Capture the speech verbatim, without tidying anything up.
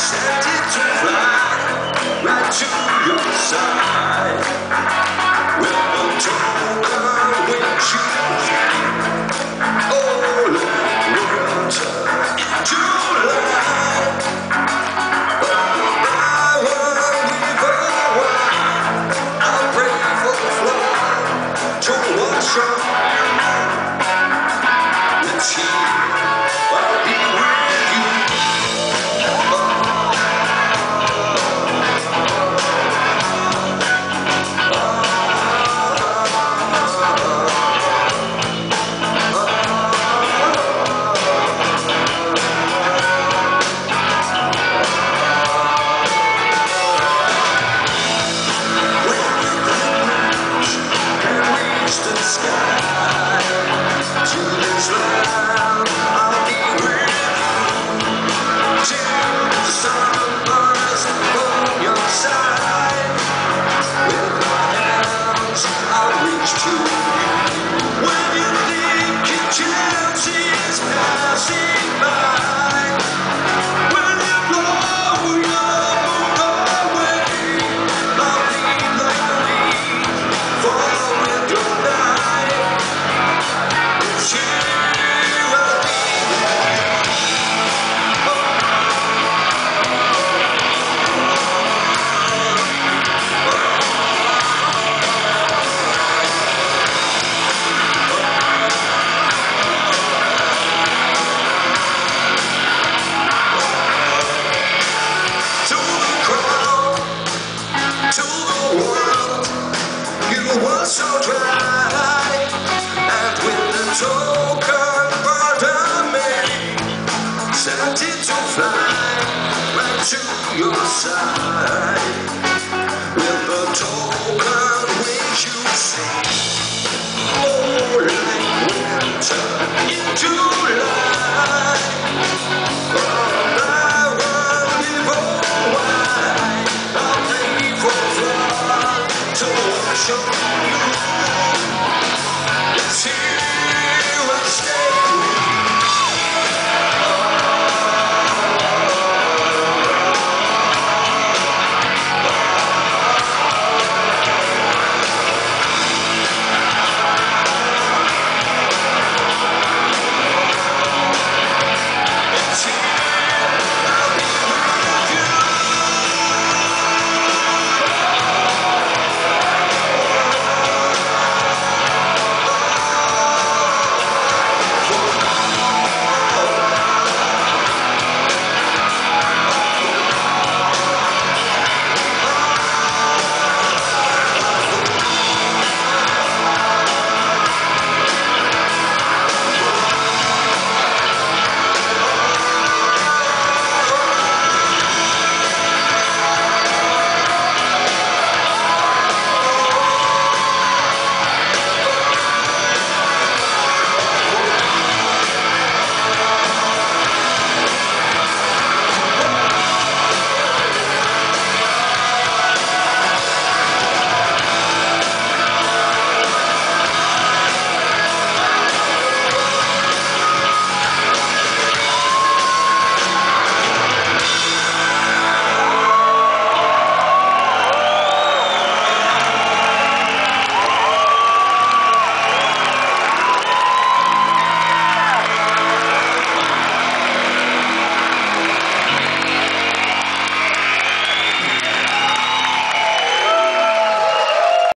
Set it to fly right to your side. With the token which you all winter into light. I will river wide. I'll pray for the flood to wash up the tears. I'll be with you. So dry, and with the token burden made, set it to fly right to your side. With the token which you say, oh, like winter into light. Oh, I will live all wide. I'll pray for flood to wash over you.